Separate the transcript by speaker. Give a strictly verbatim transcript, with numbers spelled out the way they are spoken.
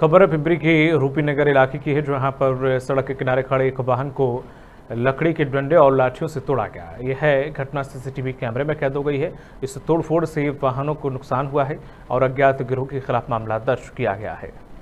Speaker 1: खबर पिंपरी के रूपी नगर इलाके की है, जहां पर सड़क के किनारे खड़े एक वाहन को लकड़ी के डंडे और लाठियों से तोड़ा गया। यह घटना सीसीटीवी कैमरे में कैद हो गई है। इस तोड़फोड़ से वाहनों को नुकसान हुआ है और अज्ञात गिरोह के खिलाफ मामला दर्ज किया गया है।